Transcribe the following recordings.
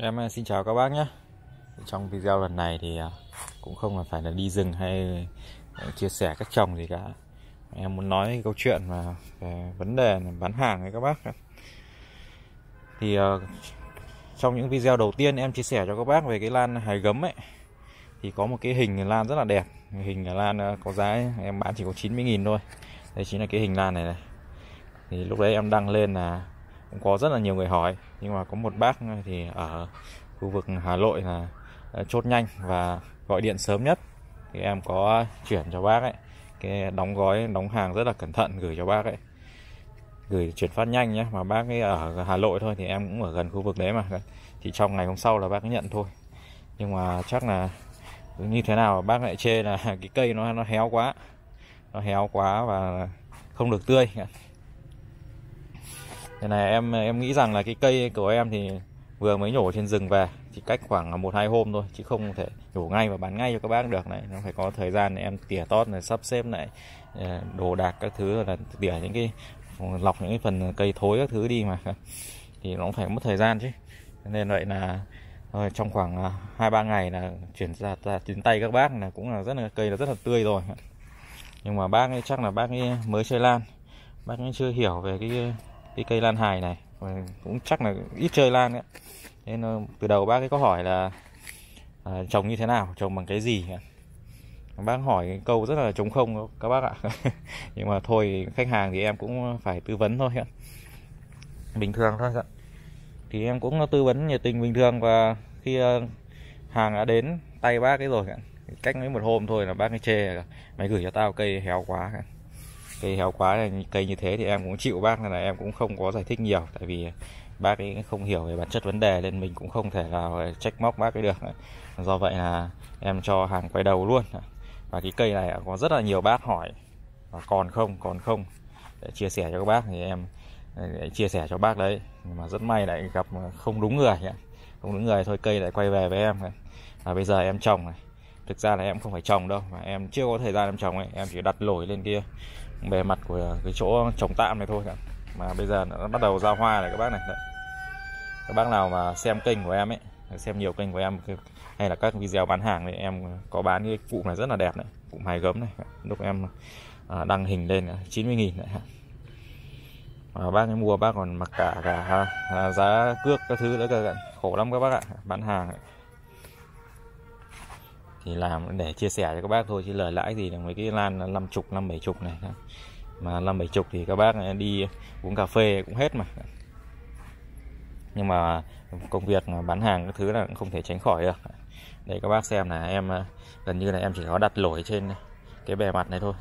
Em xin chào các bác nhé. Trong video lần này thì cũng không phải là đi rừng hay chia sẻ cách trồng gì cả. Em muốn nói câu chuyện về vấn đề bán hàng với các bác. Thì trong những video đầu tiên em chia sẻ cho các bác về cái lan hài gấm ấy, thì có một cái hình lan rất là đẹp. Hình lan có giá em bán chỉ có 90.000 thôi. Đây chính là cái hình lan này. Thì lúc đấy em đăng lên là cũng có rất là nhiều người hỏi, nhưng mà có một bác thì ở khu vực Hà Nội là chốt nhanh và gọi điện sớm nhất, thì em có chuyển cho bác ấy cái đóng gói đóng hàng rất là cẩn thận gửi cho bác ấy, gửi chuyển phát nhanh nhé. Mà bác ấy ở Hà Nội thôi, thì em cũng ở gần khu vực đấy mà, thì trong ngày hôm sau là bác ấy nhận thôi. Nhưng mà chắc là như thế nào bác lại chê là cái cây nó héo quá, và không được tươi. Thế này em nghĩ rằng là cái cây của em thì vừa mới nhổ trên rừng về, chỉ cách khoảng 1-2 hôm thôi, chứ không thể nhổ ngay và bán ngay cho các bác được này. Nó phải có thời gian để em tỉa tót này, sắp xếp lại đồ đạc các thứ, là tỉa những cái lọc những cái phần cây thối các thứ đi mà, thì nó cũng phải mất thời gian chứ. Nên vậy là trong khoảng 2-3 ngày là chuyển ra đến tay các bác là cũng là cây là rất là tươi rồi. Nhưng mà bác ấy chắc là bác ấy mới chơi lan, bác ấy chưa hiểu về cái cây lan hài này, cũng chắc là ít chơi lan ấy. Nên từ đầu bác ấy có hỏi là trồng như thế nào, trồng bằng cái gì. Bác hỏi cái câu rất là trống không các bác ạ. Nhưng mà thôi, khách hàng thì em cũng phải tư vấn thôi, bình thường thôi. Thì em cũng tư vấn nhiệt tình bình thường, và khi hàng đã đến tay bác ấy rồi, cách mấy một hôm thôi là bác ấy chê: mày gửi cho tao cây héo quá. Cây héo quá này, cây như thế thì em cũng chịu bác, nên là em cũng không có giải thích nhiều, tại vì bác ấy không hiểu về bản chất vấn đề, nên mình cũng không thể nào trách móc bác ấy được. Do vậy là em cho hàng quay đầu luôn. Và cái cây này có rất là nhiều bác hỏi và còn không để chia sẻ cho các bác, thì em để chia sẻ cho bác đấy. Nhưng mà rất may lại gặp không đúng người thôi, cây lại quay về với em. Và bây giờ em trồng này, thực ra là em không phải trồng đâu, mà em chưa có thời gian em trồng ấy, em chỉ đặt lổi lên kia bề mặt của cái chỗ trồng tạm này thôi. Mà bây giờ nó bắt đầu ra hoa này các bác này. Các bác nào mà xem kênh của em ấy, xem nhiều kênh của em hay là các video bán hàng thì em có bán cái cụm này rất là đẹp này, cụm hài gấm này. Lúc em đăng hình lên 90.000 này. Bác ấy mua bác còn mặc cả giá cước các thứ nữa cơ, khổ lắm các bác ạ. Bán hàng thì làm để chia sẻ cho các bác thôi, chứ lời lãi gì là mấy cái lan 50-70 này. Mà 50-70 thì các bác đi uống cà phê cũng hết mà. Nhưng mà công việc bán hàng các thứ là cũng không thể tránh khỏi được. Đây các bác xem là em gần như là em chỉ có đặt lổi trên cái bề mặt này thôi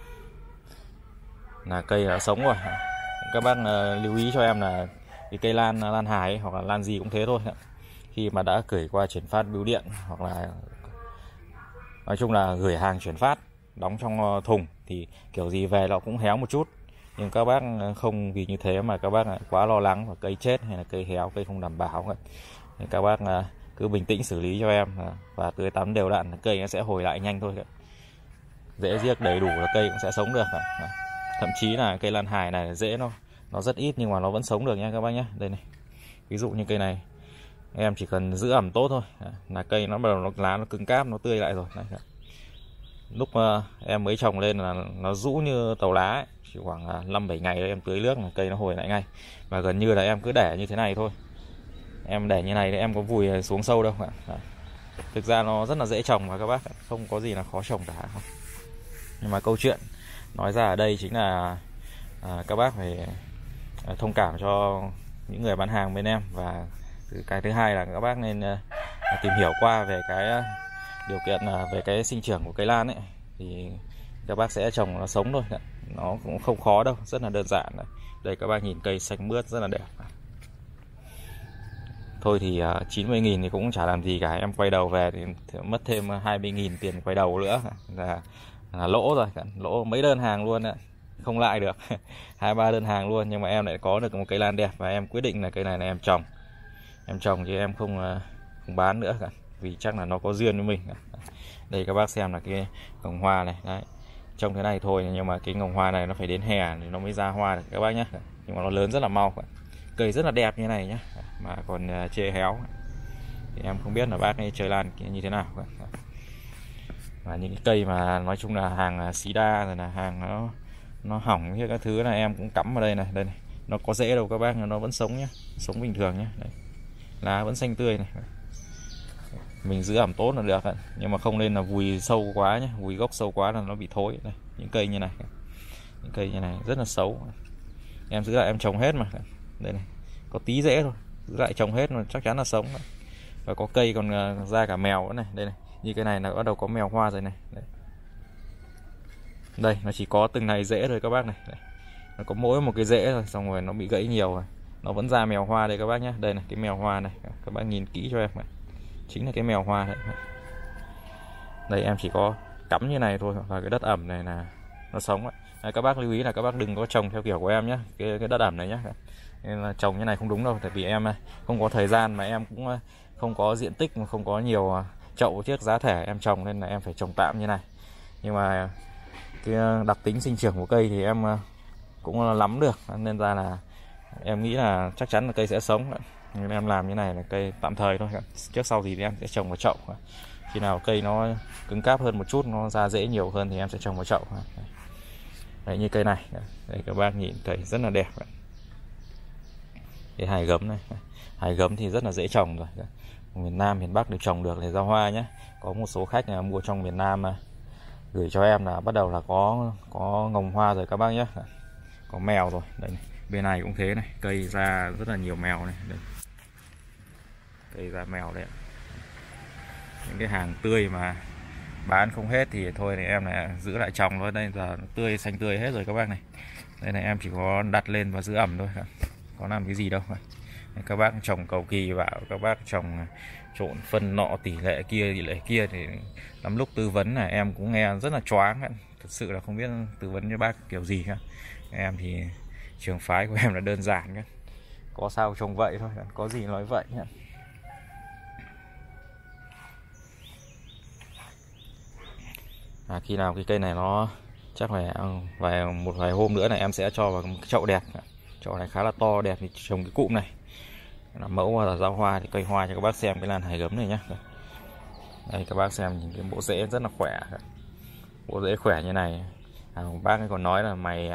là cây đã sống rồi. Các bác lưu ý cho em là cái cây lan hài ấy, hoặc là lan gì cũng thế thôi, khi mà đã gửi qua chuyển phát bưu điện, hoặc là nói chung là gửi hàng chuyển phát đóng trong thùng, thì kiểu gì về nó cũng héo một chút. Nhưng các bác không vì như thế mà các bác quá lo lắng và cây chết hay là cây héo, cây không đảm bảo. Thì các bác cứ bình tĩnh xử lý cho em, và tưới tắm đều đặn, cây nó sẽ hồi lại nhanh thôi. Rễ riếc đầy đủ là cây cũng sẽ sống được. Thậm chí là cây lan hài này rễ nó rất ít nhưng mà nó vẫn sống được nha các bác nhé. Đây này, ví dụ như cây này em chỉ cần giữ ẩm tốt thôi là cây nó bắt đầu lá nó cứng cáp, nó tươi lại rồi. Lúc em mới trồng lên là nó rũ như tàu lá ấy. Chỉ khoảng 5-7 ngày em tưới nước là cây nó hồi lại ngay. Và gần như là em cứ để như thế này thôi. Em để như này thì em có vùi xuống sâu đâu. Thực ra nó rất là dễ trồng mà các bác, không có gì là khó trồng cả. Nhưng mà câu chuyện nói ra ở đây chính là các bác phải thông cảm cho những người bán hàng bên em. Và cái thứ hai là các bác nên tìm hiểu qua về cái điều kiện về cái sinh trưởng của cây lan ấy, thì các bác sẽ trồng nó sống thôi. Nó cũng không khó đâu, rất là đơn giản. Đây các bác nhìn cây xanh mướt rất là đẹp. Thôi thì 90.000 thì cũng chả làm gì cả. Em quay đầu về thì mất thêm 20.000 tiền quay đầu nữa là lỗ rồi, lỗ mấy đơn hàng luôn đấy, không lại được. 2-3 đơn hàng luôn. Nhưng mà em lại có được một cây lan đẹp, và em quyết định là cây này là em trồng chứ em không bán nữa cả, vì chắc là nó có duyên với mình. Đây các bác xem là cái ngồng hoa này đấy, trông thế này thôi, nhưng mà cái ngồng hoa này nó phải đến hè thì nó mới ra hoa được các bác nhé. Nhưng mà nó lớn rất là mau, cây rất là đẹp như này nhé, mà còn chê héo. thì em không biết là bác ấy chơi lan như thế nào. Và những cái cây mà nói chung là hàng xí đa rồi là hàng nó hỏng như các thứ là em cũng cắm vào đây này. Đây này, nó có rễ đâu các bác, nó vẫn sống nhá, sống bình thường nhá. Đây, lá vẫn xanh tươi này, mình giữ ẩm tốt là được ạ. Nhưng mà không nên là vùi sâu quá nhé, vùi gốc sâu quá là nó bị thối. Đây, những cây như này, những cây như này rất là xấu, em giữ lại em trồng hết mà. Đây này, có tí rễ thôi, giữ lại trồng hết mà chắc chắn là sống. Và có cây còn ra cả mèo nữa này. Đây này, như cái này là bắt đầu có mèo hoa rồi này. Đây nó chỉ có từng này rễ thôi các bác này. Đây, nó có mỗi một cái rễ rồi, xong rồi nó bị gãy nhiều rồi, nó vẫn ra mèo hoa đây các bác nhé. Đây này, cái mèo hoa này, các bác nhìn kỹ cho em này, chính là cái mèo hoa đấy. Đây em chỉ có cắm như này thôi, và cái đất ẩm này là nó sống ấy. Đấy, các bác lưu ý là các bác đừng có trồng theo kiểu của em nhé, cái đất ẩm này nhé. Nên là trồng như này không đúng đâu, tại vì em không có thời gian, mà em cũng không có diện tích, mà không có nhiều chậu chiếc giá thể em trồng, nên là em phải trồng tạm như này. Nhưng mà cái đặc tính sinh trưởng của cây thì em cũng nắm được, nên ra là em nghĩ là chắc chắn là cây sẽ sống. Nhưng em làm như này là cây tạm thời thôi, trước sau thì em sẽ trồng vào chậu. Khi nào cây nó cứng cáp hơn một chút, nó ra rễ nhiều hơn thì em sẽ trồng vào chậu. Đấy, như cây này, đây các bác nhìn cây rất là đẹp. Cái hài gấm này, hài gấm thì rất là dễ trồng rồi, miền Nam miền Bắc đều trồng được để ra hoa nhé. Có một số khách mua trong miền Nam gửi cho em là bắt đầu là có ngồng hoa rồi các bác nhé, có mèo rồi. Đây này, bên này cũng thế này, cây ra rất là nhiều mèo này. Đây, cây ra mèo đấy. Những cái hàng tươi mà bán không hết thì thôi thì em lại giữ lại trồng thôi. Đây giờ tươi, xanh tươi hết rồi các bác này. Đây này, em chỉ có đặt lên và giữ ẩm thôi, có làm cái gì đâu. Các bác trồng cầu kỳ vào, các bác trồng trộn phân nọ tỷ lệ kia thì lắm lúc tư vấn là em cũng nghe rất là choáng. Thật sự là không biết tư vấn cho bác kiểu gì cả. Em thì trường phái của em là đơn giản, có sao trồng vậy thôi, có gì nói vậy. Khi nào cái cây này nó chắc phải một vài hôm nữa này em sẽ cho vào một cái chậu đẹp. Chậu này khá là to đẹp thì trồng cái cụm này là mẫu và ra hoa thì cây hoa cho các bác xem cái lan hài gấm này nhé. Đây các bác xem, nhìn cái bộ rễ rất là khỏe, bộ rễ khỏe như này. Bác ấy còn nói là mày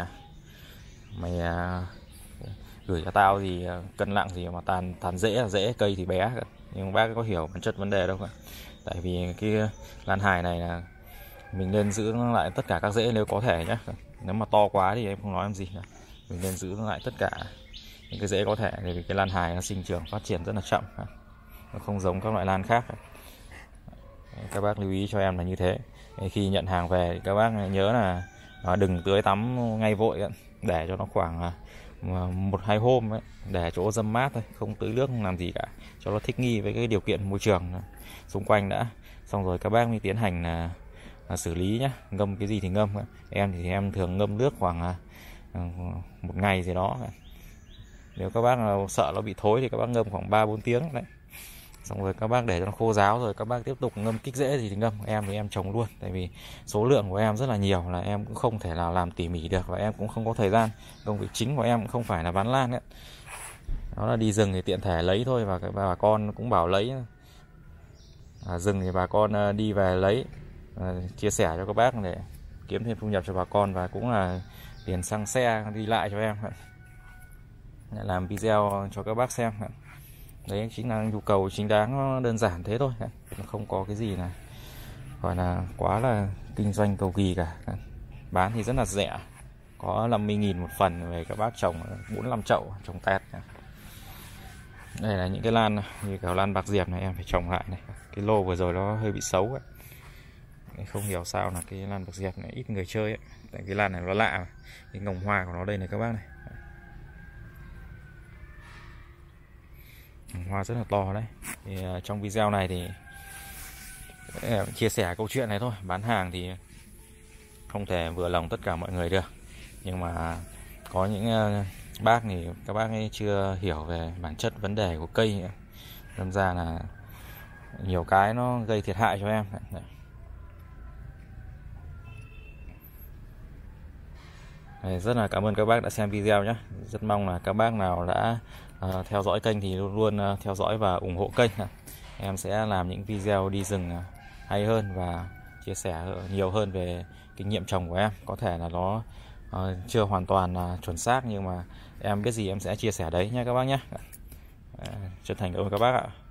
gửi cho tao thì cân nặng gì mà tàn rễ cây thì bé. Nhưng bác ấy có hiểu bản chất vấn đề đâu cả. Tại vì cái lan hài này là mình nên giữ lại tất cả các rễ nếu có thể nhé. Nếu mà to quá thì em không nói làm gì cả. Mình nên giữ lại tất cả những cái rễ có thể, vì cái lan hài nó sinh trưởng phát triển rất là chậm, nó không giống các loại lan khác. Các bác lưu ý cho em là như thế. Khi nhận hàng về thì các bác nhớ là đừng tưới tắm ngay vội, để cho nó khoảng 1-2 hôm ấy, để chỗ râm mát thôi, không tưới nước, không làm gì cả, cho nó thích nghi với cái điều kiện môi trường xung quanh đã. Xong rồi các bác mới tiến hành là xử lý nhé. Ngâm cái gì thì ngâm. Em thì em thường ngâm nước khoảng 1 ngày gì đó. Nếu các bác sợ nó bị thối thì các bác ngâm khoảng 3-4 tiếng đấy. Xong rồi các bác để cho nó khô ráo rồi các bác tiếp tục ngâm kích rễ gì thì ngâm. Em thì em trồng luôn, tại vì số lượng của em rất là nhiều, là em cũng không thể nào làm tỉ mỉ được, và em cũng không có thời gian. Công việc chính của em cũng không phải là bán lan ấy. Đó là đi rừng thì tiện thể lấy thôi, và bà con cũng bảo lấy. Rừng thì bà con đi về lấy, chia sẻ cho các bác để kiếm thêm thu nhập cho bà con, và cũng là tiền xăng xe đi lại cho em. Làm video cho các bác xem. Đấy chính là nhu cầu chính đáng, nó đơn giản thế thôi, nó không có cái gì là gọi là quá là kinh doanh cầu kỳ cả. Bán thì rất là rẻ, có 50.000 một phần về các bác trồng 4-5 chậu trồng tẹt. Đây là những cái lan như kiểu lan bạc diệp này, em phải trồng lại này. Cái lô vừa rồi nó hơi bị xấu ấy. Không hiểu sao là cái lan bạc diệp này ít người chơi ấy. Tại cái lan này nó lạ mà. Cái ngồng hoa của nó đây này các bác này, hoa rất là to đấy. Thì trong video này thì chia sẻ câu chuyện này thôi. Bán hàng thì không thể vừa lòng tất cả mọi người được, nhưng mà có những bác thì các bác ấy chưa hiểu về bản chất vấn đề của cây, đâm ra là nhiều cái nó gây thiệt hại cho em. Rất là cảm ơn các bác đã xem video nhé. Rất mong là các bác nào đã theo dõi kênh thì luôn luôn theo dõi và ủng hộ kênh. em sẽ làm những video đi rừng hay hơn và chia sẻ nhiều hơn về kinh nghiệm trồng của em. Có thể là nó chưa hoàn toàn chuẩn xác, nhưng mà em biết gì em sẽ chia sẻ đấy nha các bác nhé. Chân thành cảm ơn các bác ạ.